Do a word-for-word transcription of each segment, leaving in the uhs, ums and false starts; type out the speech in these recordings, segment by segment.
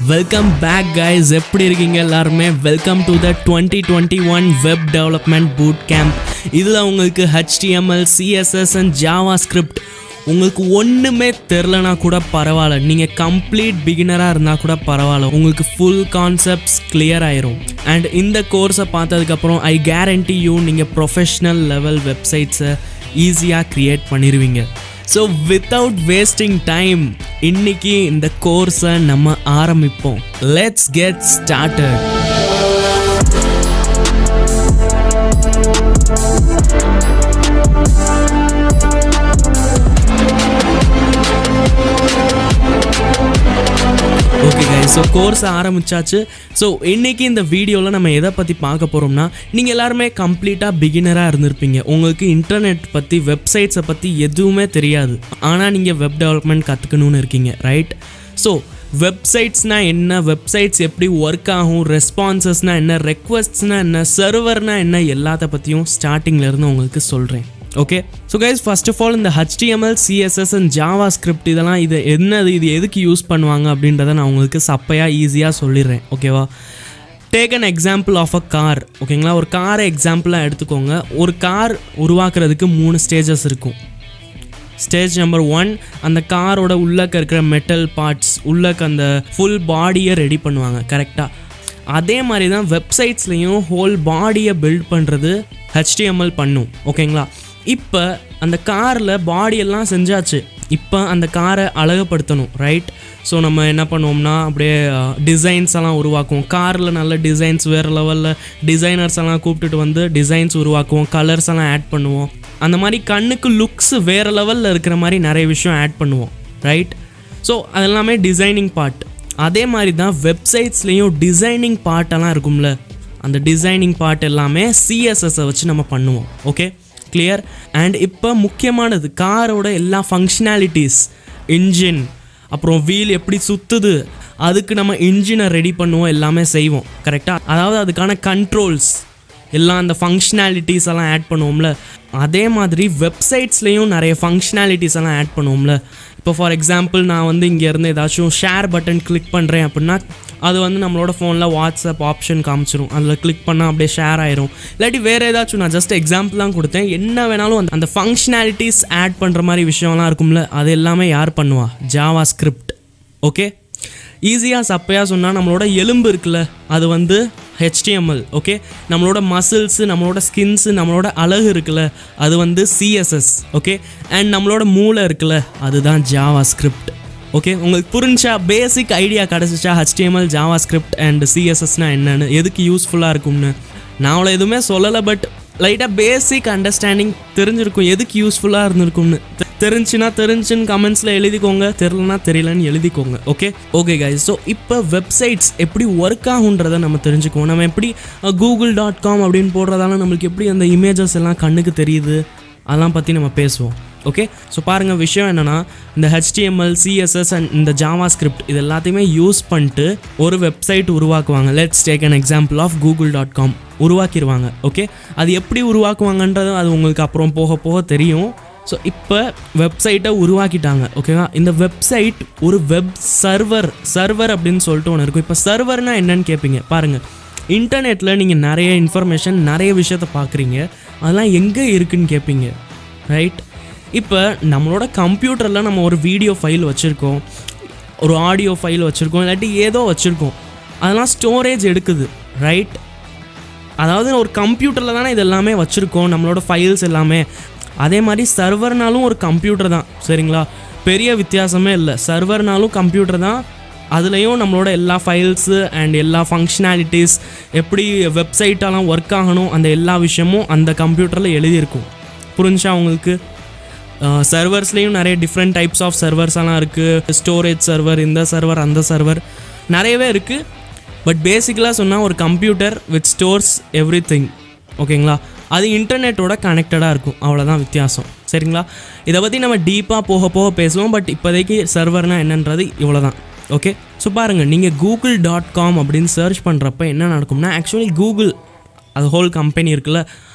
Welcome back guys, எப்படி இருக்கீங்க எல்லாருமே? Welcome to the twenty twenty-one Web Development Bootcamp. இதுல உங்களுக்கு H T M L, C S S and JavaScript உங்களுக்கு ஒண்ணுமே தெரியலனா கூட பரவாயில்லை, நீங்க கம்ப்ளீட் பிகினரா இருந்தா கூட பரவாயில்லை, உங்களுக்கு full concepts clear ஆயிரும். And இந்த கோர்ஸை பார்த்ததுக்கு அப்புறம் I guarantee you நீங்க professional level websites ஈஸியா கிரியேட் பண்ணிடுவீங்க. So without wasting time, இன்னைக்கு இந்த கோர்ஸை நம்ம ஆரம்பிப்போம். Let's get started. Okay guys, so கோர்ஸை ஆரம்பிச்சாச்சு. ஸோ இன்றைக்கி இந்த வீடியோவில் நம்ம எதை பற்றி பார்க்க போகிறோம்னா, நீங்கள் எல்லாருமே கம்ப்ளீட்டாக பிகினராக இருந்திருப்பீங்க. உங்களுக்கு இன்டர்நெட் பற்றி, வெப்சைட்ஸை பற்றி எதுவுமே தெரியாது, ஆனால் நீங்கள் வெப் டெவலப்மெண்ட் கற்றுக்கணுன்னு இருக்கீங்க, ரைட்? ஸோ வெப்சைட்ஸ்னால் என்ன, வெப்சைட்ஸ் எப்படி ஒர்க் ஆகும், ரெஸ்பான்சஸ்னால் என்ன, ரெக்வஸ்ட்ஸ்னால் என்ன, சர்வர்னால் என்ன, எல்லாத்த பற்றியும் ஸ்டார்டிங்லேருந்து உங்களுக்கு சொல்கிறேன். Okay, so guys first of all இந்த H T M L, C S S and JavaScript இதெல்லாம் இது என்னது, இது எதுக்கு யூஸ் பண்ணுவாங்க அப்படின்றத நான் உங்களுக்கு சப்பையாக ஈஸியாக சொல்லிடுறேன். ஓகேவா? Take an example of a car. ஓகேங்களா? ஒரு காரை எக்ஸாம்பிளாக எடுத்துக்கோங்க. ஒரு கார் உருவாக்குறதுக்கு மூணு ஸ்டேஜஸ் இருக்கும். ஸ்டேஜ் நம்பர் ஒன், அந்த காரோட உள்ளக்க இருக்கிற மெட்டல் பார்ட்ஸ், உள்ளக்க அந்த ஃபுல் பாடியை ரெடி பண்ணுவாங்க, கரெக்டாக? அதே மாதிரி தான் வெப்சைட்ஸ்லேயும் ஹோல் பாடியை பில்ட் பண்ணுறது H T M L பண்ணும். ஓகேங்களா? இப்போ அந்த காரில் பாடியெல்லாம் செஞ்சாச்சு, இப்போ அந்த காரை அழகுப்படுத்தணும், ரைட்? ஸோ நம்ம என்ன பண்ணுவோம்னா, அப்படியே டிசைன்ஸ் எல்லாம் உருவாக்குவோம். காரில் நல்ல டிசைன்ஸ், வேறு லெவலில் டிசைனர்ஸ் எல்லாம் கூப்பிட்டுட்டு வந்து டிசைன்ஸ் உருவாக்குவோம், கலர்ஸ் எல்லாம் ஆட் பண்ணுவோம். அந்த மாதிரி கண்ணுக்கு லுக்ஸ் வேறு லெவலில் இருக்கிற மாதிரி நிறைய விஷயம் ஆட் பண்ணுவோம், ரைட்? ஸோ அதெல்லாமே டிசைனிங் பார்ட். அதே மாதிரி தான் வெப்சைட்ஸ்லேயும் டிசைனிங் பார்ட்டெல்லாம் இருக்கும்ல, அந்த டிசைனிங் பார்ட் எல்லாமே C S S-ஐ வச்சு நம்ம பண்ணுவோம். Okay, clear? அண்ட் இப்போ முக்கியமானது, காரோட எல்லா ஃபங்க்ஷனாலிட்டிஸ், இன்ஜின், அப்புறம் வீல் எப்படி சுற்றுது, அதுக்கு நம்ம இன்ஜினை ரெடி பண்ணுவோம், எல்லாமே செய்வோம், கரெக்டாக? அதாவது அதுக்கான கண்ட்ரோல்ஸ் எல்லாம், அந்த ஃபங்க்ஷனாலிட்டிஸ் எல்லாம் ஆட் பண்ணுவோம்ல. அதே மாதிரி வெப்சைட்ஸ்லேயும் நிறைய ஃபங்க்ஷனாலிட்டிஸ் எல்லாம் ஆட் பண்ணுவோம்ல. இப்போ ஃபார் எக்ஸாம்பிள் நான் வந்து இங்கேருந்து ஏதாச்சும் ஷேர் பட்டன் கிளிக் பண்ணுறேன் அப்படின்னா, அது வந்து நம்மளோட ஃபோனில் வாட்ஸ்அப் ஆப்ஷன் காமிச்சிரும், அதில் கிளிக் பண்ணால் அப்படியே ஷேர் ஆயிரும். இல்லாட்டி வேறு ஏதாச்சும், நான் ஜஸ்ட் எக்ஸாம்பிள் தான் கொடுத்தேன், என்ன வேணாலும் அந்த அந்த ஃபங்க்ஷனாலிட்டிஸ் ஆட் பண்ணுற மாதிரி விஷயம்லாம் இருக்கும்ல, அது எல்லாமே யார் பண்ணுவா? JavaScript. ஓகே, ஈஸியாக சப்பையாக சொன்னால், நம்மளோட எலும்பு இருக்குல்ல, அது வந்து H T M L. Okay, நம்மளோட மசில்ஸு, நம்மளோட ஸ்கின்ஸு, நம்மளோட அழகு இருக்குல்ல, அது வந்து C S S. Okay, and நம்மளோட மூளை இருக்குல்ல, அதுதான் JavaScript. ஓகே, உங்களுக்கு புரிஞ்சா, பேசிக் ஐடியா கிடச்சிச்சா H T M L, JavaScript and C S S-னால் என்னென்னு, எதுக்கு யூஸ்ஃபுல்லாக இருக்கும்னு? நான் அவ்வளோ எதுவுமே சொல்லலை, பட் லைட்டாக பேசிக் அண்டர்ஸ்டாண்டிங் தெரிஞ்சிருக்கும், எதுக்கு யூஸ்ஃபுல்லாக இருந்திருக்கும்னு. தெரிஞ்சுன்னா தெரிஞ்சுன்னு கமெண்ட்ஸில் எழுதிக்கோங்க, தெரிலனா தெரியலன்னு எழுதிக்கோங்க. ஓகே ஓகே கைஸ், ஸோ இப்போ வெப்சைட்ஸ் எப்படி ஒர்க் ஆகுன்றதை நம்ம தெரிஞ்சுக்குவோம். நம்ம எப்படி கூகுள் டாட் காம் அப்படின்னு போடுறதால நம்மளுக்கு எப்படி அந்த இமேஜஸ் எல்லாம் கண்ணுக்கு தெரியுது, அதெல்லாம் பற்றி நம்ம பேசுவோம். ஓகே, ஸோ பாருங்கள், விஷயம் என்னென்னா, இந்த H T M L, C S S and இந்த JavaScript இது எல்லாத்தையுமே யூஸ் பண்ணிட்டு ஒரு வெப்சைட் உருவாக்குவாங்க. Let's take an example of Google dot com. உருவாக்கிடுவாங்க. ஓகே, அது எப்படி உருவாக்குவாங்கன்றது அது உங்களுக்கு அப்புறம் போக போக தெரியும். ஸோ இப்போ வெப்சைட்டை உருவாக்கிட்டாங்க. ஓகேவா? இந்த வெப்சைட் ஒரு வெப் சர்வர் சர்வர் அப்படின்னு சொல்லிட்டு ஒன்று இருக்கும். இப்போ சர்வர்னால் என்னன்னு கேட்பீங்க. பாருங்கள், இன்டர்நெட்டில் நீங்கள் நிறைய இன்ஃபர்மேஷன், நிறைய விஷயத்த பார்க்குறீங்க, அதெல்லாம் எங்கே இருக்குதுன்னு கேட்பீங்க, ரைட்? இப்போ நம்மளோட கம்ப்யூட்டரில் நம்ம ஒரு வீடியோ ஃபைல் வச்சுருக்கோம், ஒரு ஆடியோ ஃபைல் வச்சுருக்கோம், இல்லாட்டி ஏதோ வச்சுருக்கோம், அதெல்லாம் ஸ்டோரேஜ் எடுக்குது, ரைட்? அதாவது ஒரு கம்ப்யூட்டரில் தானே இது எல்லாமே வச்சுருக்கோம், நம்மளோட ஃபைல்ஸ் எல்லாமே. அதே மாதிரி சர்வர்னாலும் ஒரு கம்ப்யூட்டர் தான், சரிங்களா? பெரிய வித்தியாசமே இல்லை. சர்வர்னாலும் கம்ப்யூட்டர் தான், அதுலேயும் நம்மளோட எல்லா ஃபைல்ஸு அண்ட் எல்லா ஃபங்க்ஷனாலிட்டிஸ், எப்படி வெப்சைட்டெல்லாம் ஒர்க் ஆகணும், அந்த எல்லா விஷயமும் அந்த கம்ப்யூட்டரில் எழுதியிருக்கும். புரிஞ்சா உங்களுக்கு? சர்வர்ஸ்லேயும் நிறைய டிஃப்ரெண்ட் டைப்ஸ் ஆஃப் சர்வர்ஸ் எல்லாம் இருக்குது. ஸ்டோரேஜ் சர்வர், இந்த சர்வர், அந்த சர்வர், நிறையவே இருக்குது. பட் பேசிக்கலாக சொன்னால் ஒரு computer with stores everything. ஓகேங்களா? அது இன்டர்நெட்டோட கனெக்டடாக இருக்கும், அவ்வளோதான் வித்தியாசம், சரிங்களா? இதை பற்றி நம்ம டீப்பாக போக போக பேசுவோம். பட் இப்போதைக்கு சர்வர்னால் என்னன்றது இவ்வளோ தான். ஓகே, ஸோ பாருங்கள், நீங்கள் கூகுள் டாட் காம் அப்படின்னு சர்ச் பண்ணுறப்ப என்ன நடக்கும்னா, ஆக்சுவலி கூகுள் அது ஹோல் கம்பெனி இருக்குல்ல,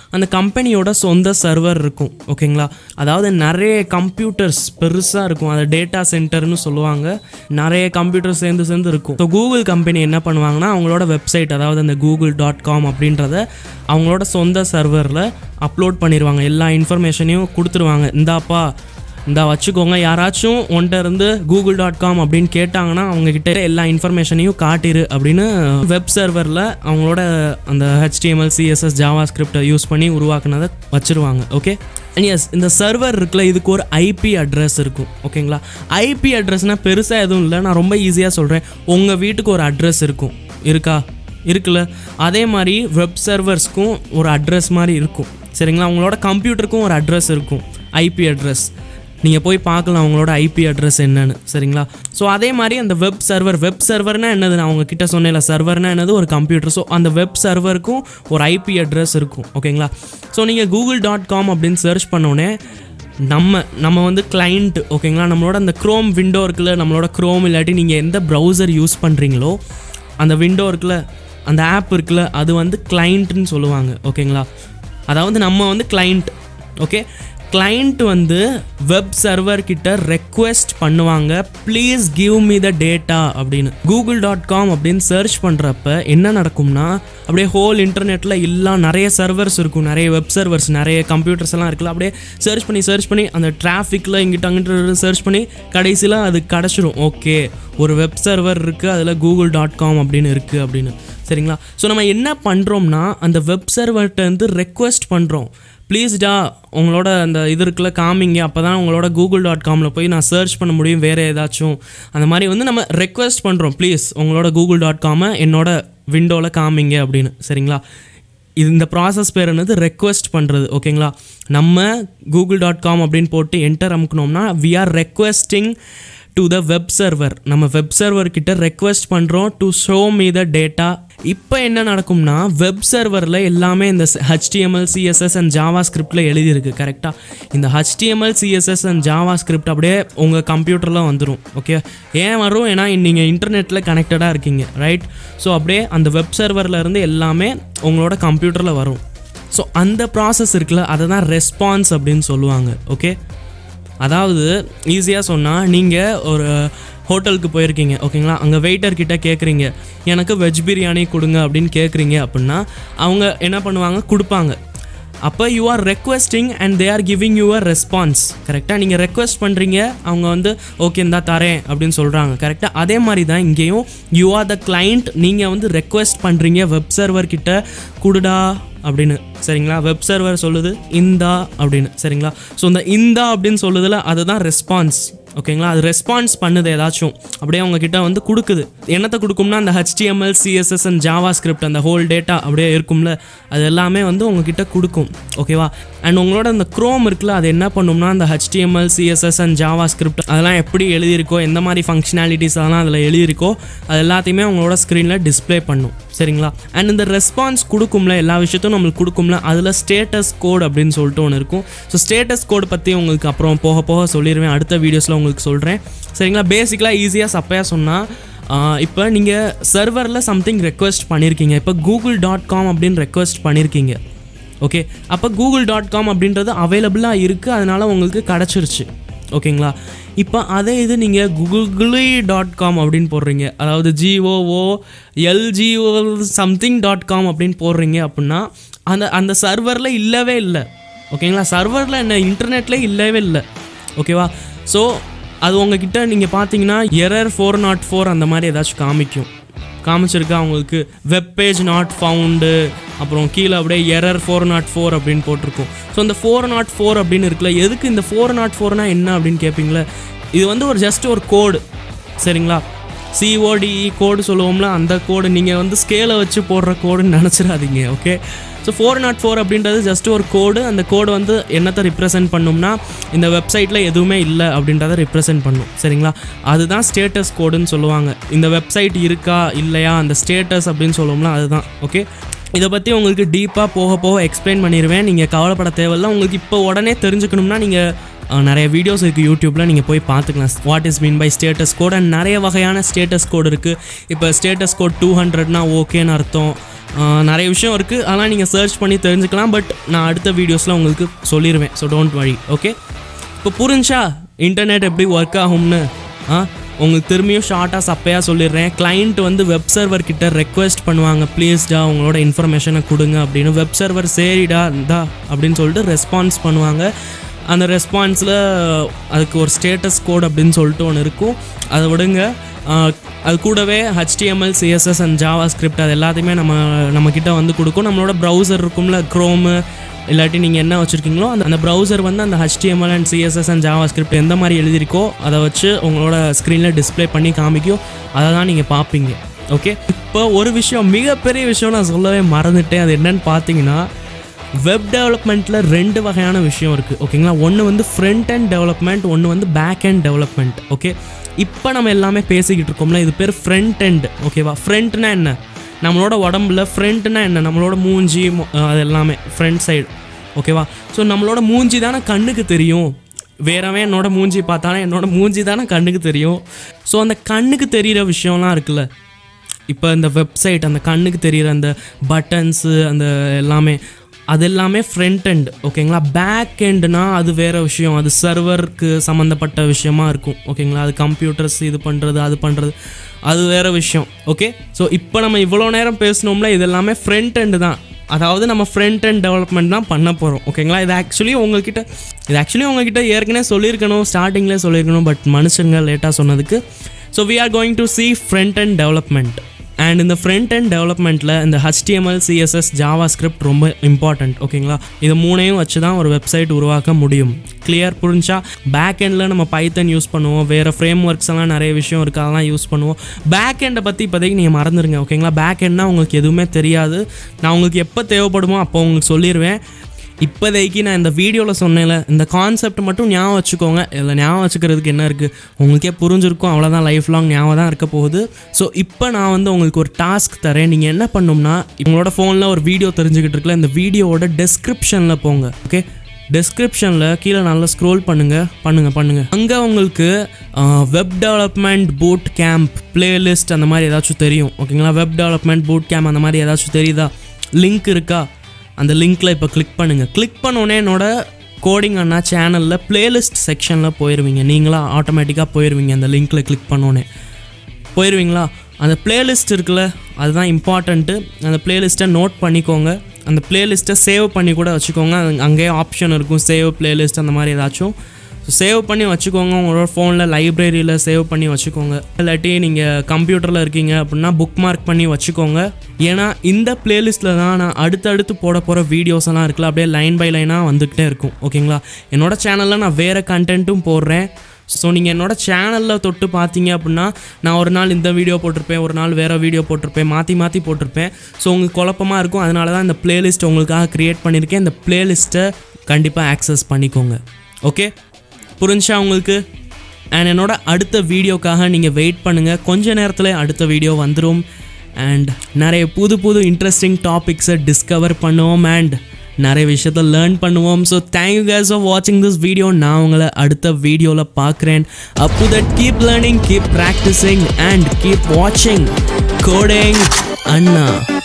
அந்த கம்பெனியோட சொந்த சர்வர் இருக்கும் ஓகேங்களா. அதாவது நிறைய கம்ப்யூட்டர்ஸ் பெருசாக இருக்கும், அதை டேட்டா சென்டர்னு சொல்லுவாங்க. நிறைய கம்ப்யூட்டர் சேர்ந்து சேர்ந்து இருக்கும். ஸோ கூகுள் கம்பெனி என்ன பண்ணுவாங்கன்னா அவங்களோட வெப்சைட், அதாவது அந்த கூகுள் டாட் காம் அப்படின்றத அவங்களோட சொந்த சர்வரில் அப்லோட் பண்ணிடுவாங்க. எல்லா இன்ஃபர்மேஷனையும் கொடுத்துருவாங்க. இந்தாப்பா இந்த வச்சுக்கோங்க, யாராச்சும் ஒன்ட்ட இருந்து கூகுள் டாட் காம் அப்படின்னு கேட்டாங்கன்னா அவங்கக்கிட்ட எல்லா இன்ஃபர்மேஷனையும் காட்டிரு அப்படின்னு வெப் சர்வரில் அவங்களோட அந்த ஹெச்டிஎம்எல் சிஎஸ்எஸ் ஜாவா ஸ்கிரிப்டை யூஸ் பண்ணி உருவாக்குனதை வச்சுருவாங்க. ஓகே, அண்ட் எஸ் இந்த சர்வர் இருக்குல்ல, இதுக்கு ஒரு ஐபி அட்ரஸ் இருக்கும் ஓகேங்களா. ஐபி அட்ரஸ்னால் பெருசாக எதுவும் இல்லை, நான் ரொம்ப ஈஸியாக சொல்கிறேன். உங்கள் வீட்டுக்கு ஒரு அட்ரஸ் இருக்கும், இருக்கா? இருக்குல்ல. அதே மாதிரி வெப் சர்வர்ஸ்க்கும் ஒரு அட்ரஸ் மாதிரி இருக்கும் சரிங்களா. அவங்களோட கம்ப்யூட்டருக்கும் ஒரு அட்ரஸ் இருக்கும், ஐபி அட்ரஸ். நீங்கள் போய் பார்க்கலாம் அவங்களோட ஐபி அட்ரஸ் என்னன்னு சரிங்களா. ஸோ அதே மாதிரி அந்த வெப் சர்வர், வெப் சர்வர்னால் என்னது, நான் அவங்கக்கிட்ட சொன்னேன்ல, சர்வர்னால் என்னது, ஒரு கம்ப்யூட்டர். ஸோ அந்த வெப் சர்வருக்கும் ஒரு ஐபி அட்ரஸ் இருக்கும் ஓகேங்களா. ஸோ நீங்கள் கூகுள் டாட் காம் அப்படின்னு சர்ச் பண்ணோடனே நம்ம நம்ம வந்து கிளைண்ட் ஓகேங்களா, நம்மளோட அந்த க்ரோம் விண்டோ இருக்குல்ல, நம்மளோட க்ரோம் இல்லாட்டி நீங்கள் எந்த ப்ரௌசர் யூஸ் பண்ணுறீங்களோ அந்த விண்டோ இருக்குல்ல, அந்த ஆப் இருக்குல்ல, அது வந்து கிளைண்ட்டுன்னு சொல்லுவாங்க ஓகேங்களா. அதாவது நம்ம வந்து கிளைண்ட். ஓகே, கிளைண்ட் வந்து வெப் சர்வர் கிட்ட ரெக்வெஸ்ட் பண்ணுவாங்க, please give me the data அப்படின்னு. கூகுள் டாட் காம் அப்படின்னு சர்ச் பண்ணுறப்ப என்ன நடக்கும்னா அப்படியே ஹோல் இன்டர்நெட்டில் எல்லாம் நிறைய சர்வர்ஸ் இருக்கும், நிறைய வெப் சர்வர்ஸ், நிறைய கம்ப்யூட்டர்ஸ் எல்லாம் இருக்குல்ல, அப்படியே சர்ச் பண்ணி சர்ச் பண்ணி அந்த டிராஃபிக்கில் இங்கிட்ட அங்கிட்ட சர்ச் பண்ணி கடைசியில் அது கிடச்சிடும். ஓகே, ஒரு வெப் சர்வர் இருக்குது, அதில் கூகுள் டாட் காம் அப்படின்னு இருக்குது அப்படின்னு சரிங்களா. ஸோ நம்ம என்ன பண்ணுறோம்னா அந்த வெப் சர்வர்கிட்ட வந்து ரெக்வெஸ்ட் பண்ணுறோம், ப்ளீஸ்டா உங்களோட அந்த இது இருக்குல்ல காமிங்க, அப்போ தான் உங்களோட கூகுள் டாட் காமில் போய் நான் சர்ச் பண்ண முடியும் வேறு ஏதாச்சும். அந்த மாதிரி வந்து நம்ம ரெக்வெஸ்ட் பண்ணுறோம், ப்ளீஸ் உங்களோட கூகுள் டாட் காமை என்னோட விண்டோவில் காமிங்க அப்படின்னு சரிங்களா. இது இந்த ப்ராசஸ் பேர் என்னது, ரெக்வெஸ்ட் பண்ணுறது ஓகேங்களா. நம்ம கூகுள் டாட் காம் அப்படின்னு போட்டு என்டர் அமுக்கணும்னா we are requesting to the web server. நம்ம வெப் சர்வர் கிட்ட ரெக்வெஸ்ட் பண்ணுறோம் to show me the data. இப்போ என்ன நடக்கும்னா வெப் சர்வரில் எல்லாமே இந்த ஹெச்டிஎம்எல் சிஎஸ்எஸ் அண்ட் ஜாவா ஸ்கிரிப்டில் எழுதியிருக்கு கரெக்டாக. இந்த HTML CSS and JavaScript அப்படியே உங்கள் கம்ப்யூட்டரில் வந்துடும். ஓகே, ஏன் வரும், ஏன்னா நீங்கள் இன்டர்நெட்டில் கனெக்டடாக இருக்கீங்க ரைட். ஸோ அப்படியே அந்த வெப் சர்வரில் இருந்து எல்லாமே உங்களோட கம்ப்யூட்டரில் வரும். ஸோ அந்த ப்ராசஸ் இருக்குல்ல, அதை தான் ரெஸ்பான்ஸ் அப்படின்னு சொல்லுவாங்க. ஓகே, அதாவது ஈஸியாக சொன்னால் நீங்கள் ஒரு ஹோட்டலுக்கு போயிருக்கீங்க ஓகேங்களா, அங்கே வெயிட்டர்கிட்ட கேட்குறீங்க எனக்கு வெஜ் பிரியாணி கொடுங்க அப்படின்னு கேட்குறீங்க அப்படின்னா அவங்க என்ன பண்ணுவாங்க, கொடுப்பாங்க. அப்போ you are requesting and they are giving you a response. கரெக்டாக நீங்கள் ரெக்வெஸ்ட் பண்ணுறீங்க, அவங்க வந்து ஓகே இந்தா தரேன் அப்படின்னு சொல்கிறாங்க கரெக்டாக. அதே மாதிரி தான் இங்கேயும் யூ ஆர் த கிளைண்ட், நீங்கள் வந்து ரெக்வெஸ்ட் பண்ணுறீங்க வெப் சர்வர் கிட்ட கொடுடா அப்படின்னு சரிங்களா. வெப் சர்வர் சொல்லுது இந்தா அப்படின்னு சரிங்களா. ஸோ இந்த இந்தா அப்படின்னு சொல்லுதுல அதுதான் ரெஸ்பான்ஸ் ஓகேங்களா. அது ரெஸ்பான்ஸ் பண்ணுது ஏதாச்சும் அப்படியே அவங்கக்கிட்ட வந்து கொடுக்குது. என்னத்தை கொடுக்கும்னா அந்த HTML CSS and JavaScript அந்த ஹோல் டேட்டா அப்படியே இருக்கும்ல, அது எல்லாமே வந்து உங்ககிட்ட கொடுக்கும் ஓகேவா. அண்ட் உங்களோட அந்த க்ரோம் இருக்குல்ல, அது என்ன பண்ணும்னா அந்த HTML CSS and JavaScript அதெல்லாம் எப்படி எழுதியிருக்கோ, எந்த மாதிரி ஃபங்க்ஷனாலிட்டிஸ் அதெல்லாம் அதில் எழுதியிருக்கோ அது எல்லாத்தையுமே உங்களோட ஸ்க்ரீனில் டிஸ்பிளே பண்ணும் சரிங்களா. அண்ட் இந்த ரெஸ்பான்ஸ் கொடுக்கும்ல, எல்லா விஷயத்தையும் நம்மளுக்கு கொடுக்கும்ல, அதில் ஸ்டேட்டஸ் கோட் அப்படின்னு சொல்லிட்டு ஒன்று இருக்கும். ஸோ ஸ்டேட்டஸ் கோட் பற்றி உங்களுக்கு அப்புறம் போக போக சொல்லிடுவேன், அடுத்த வீடியோஸில் உங்களுக்கு சொல்கிறேன் சரிங்களா. பேசிக்கலாக ஈஸியாக சப்பையாக சொன்னால் இப்போ நீங்கள் சர்வரில் சம்திங் ரெக்வெஸ்ட் பண்ணியிருக்கீங்க, இப்போ கூகுள் டாட் காம் அப்படின்னு ரெக்வெஸ்ட் பண்ணியிருக்கீங்க. ஓகே, அப்போ கூகுள் டாட் காம் அப்படின்றது அவைலபிளாக இருக்குது, அதனால் உங்களுக்கு கிடச்சிருச்சு ஓகேங்களா. இப்போ அதே இது நீங்கள் கூகுளி டாட் காம் அப்படின்னு போடுறீங்க, அதாவது G O O L G O something dot com அப்படின்னு போடுறீங்க அப்படின்னா அந்த அந்த சர்வரில் இல்லவே இல்லை ஓகேங்களா. சர்வரில் என்ன இன்டர்நெட்டில் இல்லவே இல்லை ஓகேவா. ஸோ அது உங்ககிட்ட நீங்கள் பார்த்தீங்கன்னா எரர் ஃபோர் நாட் ஃபோர் அந்த மாதிரி ஏதாச்சும் காமிக்கும், காமிச்சிருக்கா அவங்களுக்கு வெப் பேஜ் நாட் ஃபவுண்டு, அப்புறம் கீழே அப்படியே எரர் ஃபோர் நாட் ஃபோர் அப்படின்னு போட்டிருக்கும். ஸோ இந்த ஃபோர் நாட் ஃபோர் அப்படின்னு இருக்குல்ல, எதுக்கு இந்த ஃபோர் நாட் ஃபோர்னால் என்ன அப்படின்னு கேட்பீங்களா. இது வந்து ஒரு ஜஸ்ட் ஒரு கோடு சரிங்களா, சிஓடிஇ கோடு சொல்லுவோம்ல, அந்த கோடு நீங்கள் வந்து ஸ்கேலை வச்சு போடுற கோடுன்னு நினச்சிடாதீங்க okay. So four not four அப்படின்றது ஜஸ்ட் ஒரு கோடு, அந்த கோடு வந்து என்னத்தை ரிப்ரசென்ட் பண்ணும்னா இந்த வெப்சைட்டில் எதுவுமே இல்லை அப்படின்றத ரிப்ரசென்ட் பண்ணும் சரிங்களா. அதுதான் ஸ்டேட்டஸ் கோடுன்னு சொல்லுவாங்க. இந்த வெப்சைட் இருக்கா இல்லையா அந்த ஸ்டேட்டஸ் அப்படின்னு சொல்லுவோம்ல, அதுதான் ஓகே. இதை பற்றி உங்களுக்கு டீப்பாக போக போக எக்ஸ்பிளைன் பண்ணிடுவேன், நீங்கள் கவலைப்பட தேவையில்லை. உங்களுக்கு இப்போ உடனே தெரிஞ்சுக்கணும்னா நீங்கள் நிறைய வீடியோஸ் இருக்குது யூடியூப்பில், நீங்கள் போய் பார்த்துக்கலாம். What is mean by status code and நிறைய வகையான ஸ்டேட்டஸ் கோட் இருக்குது. இப்போ ஸ்டேட்டஸ் கோட் டூ ஹண்ட்ரட்னா ஓகேன்னு அர்த்தம். நிறைய விஷயம் இருக்குது, அதெல்லாம் நீங்கள் சர்ச் பண்ணி தெரிஞ்சுக்கலாம். பட் நான் அடுத்த வீடியோஸில் உங்களுக்கு சொல்லிடுவேன், ஸோ டோன்ட் வரி. ஓகே, இப்போ புரிஞ்சா இன்டர்நெட் எப்படி ஒர்க் ஆகும்னு? ஆ உங்களுக்கு திரும்பியும் ஷார்ட்டாக சப்பையாக சொல்லிடுறேன். கிளைண்ட் வந்து வெப் சர்வர் கிட்ட ரெக்வெஸ்ட் பண்ணுவாங்க, ப்ளீஸ்டா உங்களோட இன்ஃபர்மேஷனை கொடுங்க அப்படின்னு. வெப் சர்வர் சரிடா இந்தா அப்படின்னு சொல்லிட்டு ரெஸ்பான்ஸ் பண்ணுவாங்க. அந்த ரெஸ்பான்ஸில் அதுக்கு ஒரு ஸ்டேட்டஸ் கோட் அப்படின்னு சொல்லிட்டு ஒன்று இருக்கும், அதை விடுங்க. அது கூடவே HTML, CSS and JavaScript அது எல்லாத்தையுமே நம்ம நம்மக்கிட்ட வந்து கொடுக்கும். நம்மளோட ப்ரௌசர் இருக்கும்ல, க்ரோமு இல்லாட்டி நீங்கள் என்ன வச்சுருக்கீங்களோ அந்த அந்த ப்ரௌசர் வந்து அந்த HTML and CSS and JavaScript எந்த மாதிரி எழுதிருக்கோ அதை வச்சு உங்களோட ஸ்க்ரீனில் டிஸ்பிளே பண்ணி காமிக்கும். அதை தான் நீங்கள் பார்ப்பீங்க. ஓகே, இப்போ ஒரு விஷயம், மிகப்பெரிய விஷயம் நான் சொல்லவே மறந்துட்டேன். அது என்னன்னு பார்த்தீங்கன்னா, வெப் டெவலப்மெண்ட்டில் ரெண்டு வகையான விஷயம் இருக்குது. ஓகேங்களா, ஒன்று வந்து ஃப்ரண்ட் அண்ட் டெவலப்மெண்ட், ஒன்று வந்து பேக் அண்ட் டெவலப்மெண்ட். ஓகே, இப்போ நம்ம எல்லாமே பேசிக்கிட்டு இருக்கோம்ல, இது பேர் ஃப்ரண்ட் எண்ட். ஓகேவா, ஃப்ரண்ட்னா என்ன? நம்மளோட உடம்புல ஃப்ரண்ட்னா என்ன? நம்மளோட மூஞ்சி, அது எல்லாமே ஃப்ரண்ட் சைடு. ஓகேவா, ஸோ நம்மளோட மூஞ்சி தானே கண்ணுக்கு தெரியும். வேறவே என்னோட மூஞ்சி பார்த்தாலே என்னோட மூஞ்சி தானே கண்ணுக்கு தெரியும். ஸோ அந்த கண்ணுக்கு தெரிகிற விஷயம்லாம் இருக்குல்ல, இப்போ இந்த வெப்சைட், அந்த கண்ணுக்கு தெரிகிற அந்த பட்டன்ஸு, அந்த எல்லாமே அது எல்லாமே ஃப்ரண்ட் எண்ட். ஓகேங்களா, பேக் எண்டுனா அது வேறு விஷயம், அது சர்வருக்கு சம்மந்தப்பட்ட விஷயமா இருக்கும். ஓகேங்களா, அது கம்ப்யூட்டர்ஸ் இது பண்ணுறது, அது பண்ணுறது, அது வேறு விஷயம். ஓகே, ஸோ இப்போ நம்ம இவ்வளோ நேரம் பேசணும்ல, இது எல்லாமே ஃப்ரண்ட் எண்டு தான். அதாவது நம்ம ஃப்ரண்ட் அண்ட் டெவலப்மெண்ட் தான் பண்ண போகிறோம். ஓகேங்களா, இது ஆக்சுவலி உங்கள்கிட்ட இது ஆக்சுவலி உங்கள்கிட்ட ஏற்கனவே சொல்லியிருக்கணும், ஸ்டார்டிங்லேயே சொல்லியிருக்கணும், பட் மனுஷங்க லேட்டாக சொன்னதுக்கு. So we are going to see front end development. And இந்த ஃப்ரண்ட் அண்ட் டெவலப்மெண்ட்டில் இந்த ஹெச்டிஎம்எல், சிஎஸ்எஸ், ஜாவா ஸ்கிரிப்ட் ரொம்ப இம்பார்ட்டண்ட். ஓகேங்களா, இது மூணையும் வச்சு தான் ஒரு வெப்சைட் உருவாக்க முடியும். கிளியர், புரிஞ்சா? பேக் எண்டில் நம்ம பைத்தன் யூஸ் பண்ணுவோம், வேறு ஃப்ரேம் ஒர்க்ஸ் எல்லாம் நிறைய விஷயம் இருக்குது, அதெல்லாம் யூஸ் பண்ணுவோம். பேக் எண்டை பற்றி இப்போதைக்கு நீங்கள் மறந்துடுங்க. ஓகேங்களா, பேக் எண்ட்னா உங்களுக்கு எதுவுமே தெரியாது. நான் உங்களுக்கு எப்போ தேவைப்படுமோ அப்போ உங்களுக்கு சொல்லிடுவேன். இப்போதைக்கு நான் இந்த வீடியோவில் சொன்னேன்ல, இந்த கான்செப்ட் மட்டும் ஞாபகம் வச்சுக்கோங்க. இதில் ஞாபகம் வச்சுக்கிறதுக்கு என்ன இருக்குது, உங்களுக்கே புரிஞ்சிருக்கும், அவ்வளோதான், லைஃப் லாங் ஞாபகம் தான் இருக்க போகுது. ஸோ இப்போ நான் வந்து உங்களுக்கு ஒரு டாஸ்க் தரேன். நீங்கள் என்ன பண்ணணும்னா, உங்களோட ஃபோனில் ஒரு வீடியோ தெரிஞ்சுக்கிட்டு இருக்குல்ல, இந்த வீடியோவோட டெஸ்கிரிப்ஷனில் போங்க. ஓகே, டெஸ்கிரிப்ஷனில் கீழே நல்லா ஸ்க்ரோல் பண்ணுங்கள் பண்ணுங்கள் பண்ணுங்கள் அங்கே உங்களுக்கு web development boot camp playlist அந்த மாதிரி ஏதாச்சும் தெரியும். ஓகேங்களா, வெப் டெவலப்மெண்ட் பூட் கேம்ப் அந்த மாதிரி ஏதாச்சும் தெரியுதா? லிங்க் இருக்கா? அந்த லிங்க்கில் இப்போ கிளிக் பண்ணுங்கள். கிளிக் பண்ணோன்னே என்னோட கோடிங் அண்ணா சேனலில் பிளேலிஸ்ட் செக்ஷனில் போயிடுவீங்க. நீங்களாக ஆட்டோமேட்டிக்காக போயிடுவீங்க. அந்த லிங்க்கில் கிளிக் பண்ணோன்னே போயிடுவீங்களா? அந்த பிளேலிஸ்ட் இருக்குல்ல, அதுதான் இம்பார்ட்டண்ட்டு. அந்த பிளேலிஸ்ட்டை நோட் பண்ணிக்கோங்க. அந்த பிளேலிஸ்ட்டை சேவ் பண்ணி கூட வச்சுக்கோங்க. அங்கேயே ஆப்ஷன் இருக்கும், சேவ் பிளேலிஸ்ட் அந்த மாதிரி ஏதாச்சும். ஸோ சேவ் பண்ணி வச்சுக்கோங்க. உங்களோட ஃபோனில் லைப்ரரியில் சேவ் பண்ணி வச்சுக்கோங்க. இல்லாட்டி நீங்கள் கம்ப்யூட்டரில் இருக்கீங்க அப்படின்னா புக் மார்க் பண்ணி வச்சுக்கோங்க. ஏன்னா இந்த பிளேலிஸ்ட்டில் தான் நான் அடுத்தடுத்து போட போகிற வீடியோஸ் எல்லாம் இருக்குல்ல, அப்படியே லைன் பை லைனாக வந்துக்கிட்டே இருக்கும். ஓகேங்களா, என்னோடய சேனலில் நான் வேறு கண்டென்ட்டும் போடுறேன். ஸோ நீங்கள் என்னோடய சேனலில் தொட்டு பார்த்தீங்க அப்படின்னா, நான் ஒரு நாள் இந்த வீடியோ போட்டிருப்பேன், ஒரு நாள் வேறு வீடியோ போட்டிருப்பேன், மாற்றி மாற்றி போட்டிருப்பேன். ஸோ உங்களுக்கு குழப்பமாக இருக்கும். அதனால தான் இந்த பிளேலிஸ்ட் உங்களுக்காக க்ரியேட் பண்ணியிருக்கேன். இந்த பிளேலிஸ்ட்டை கண்டிப்பாக ஆக்சஸ் பண்ணிக்கோங்க. ஓகே, புரிஞ்சா உங்களுக்கு? அண்ட் என்னோட அடுத்த வீடியோக்காக நீங்கள் வெயிட் பண்ணுங்கள். கொஞ்ச நேரத்தில் அடுத்த வீடியோ வந்துடும். அண்ட் நிறைய புது புது இன்ட்ரெஸ்டிங் டாபிக்ஸை டிஸ்கவர் பண்ணுவோம் அண்ட் நிறைய விஷயத்தை லேர்ன் பண்ணுவோம். ஸோ தேங்க்யூ கைஸ் ஃபார் வாட்சிங் திஸ் வீடியோ. நான் உங்களை அடுத்த வீடியோவில் பார்க்குறேன். Up to that keep learning, keep practising and keep வாட்சிங் கோடிங் அண்ணா.